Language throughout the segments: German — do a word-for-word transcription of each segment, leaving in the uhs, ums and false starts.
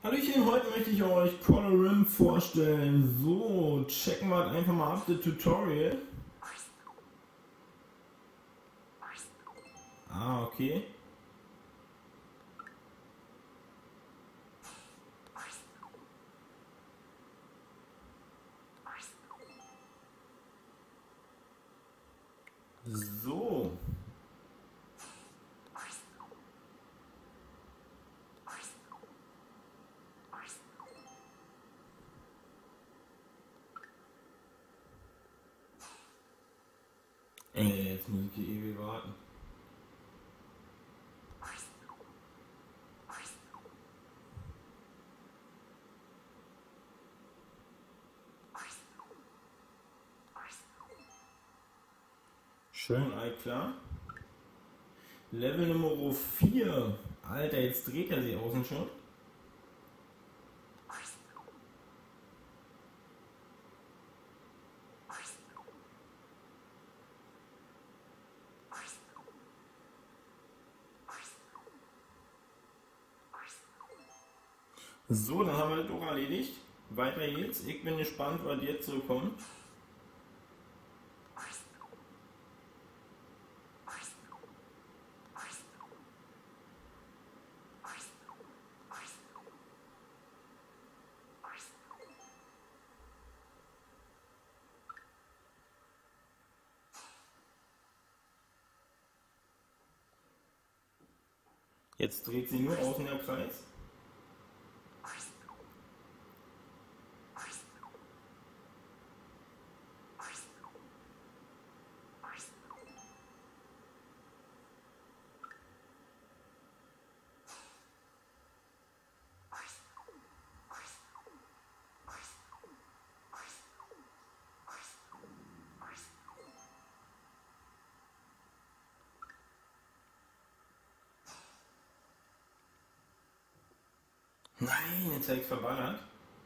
Hallöchen, heute möchte ich euch Colorim vorstellen. So, checken wir einfach mal ab das Tutorial. Ah, okay. So. Ey, jetzt muss ich hier ewig warten. Schön, all klar. Level Nummer vier. Alter, jetzt dreht er sich außen schon. So, dann haben wir das auch erledigt. Weiter geht's. Ich bin gespannt, was jetzt so kommt. Jetzt dreht sie nur außen der Kreis. Nein, jetzt habe ich verballert.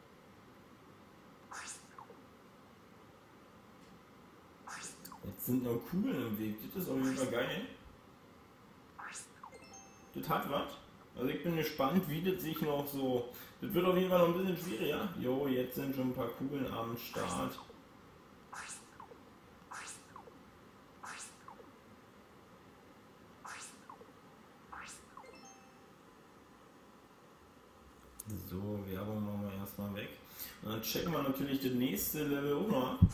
Jetzt sind noch Kugeln im Weg. Das ist auf jeden Fall geil. Das hat was. Also ich bin gespannt, wie das sich noch so... Das wird auf jeden Fall noch ein bisschen schwieriger. Jo, jetzt sind schon ein paar Kugeln am Start. So, Werbung machen wir erstmal weg. Und dann checken wir natürlich das nächste Level auch noch ab.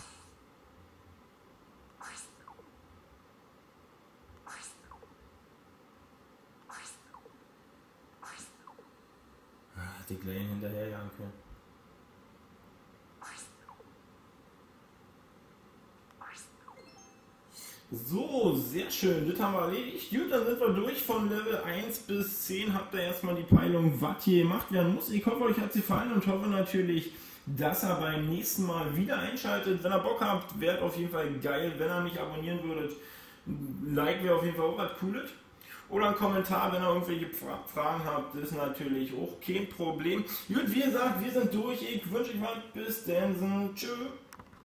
Die Kleinen hinterherjagen können. So, sehr schön, das haben wir erledigt. Gut, dann sind wir durch von Level eins bis zehn. Habt ihr erstmal die Peilung, was hier gemacht werden muss. Ich hoffe, euch hat es gefallen und hoffe natürlich, dass ihr beim nächsten Mal wieder einschaltet. Wenn ihr Bock habt, wäre auf jeden Fall geil. Wenn ihr mich abonnieren würdet, ein Like wäre auf jeden Fall auch was Cooles. Oder ein Kommentar, wenn ihr irgendwelche Fragen habt, ist natürlich auch kein Problem. Gut, wie gesagt, wir sind durch. Ich wünsche euch was. Bis dann. Tschüss.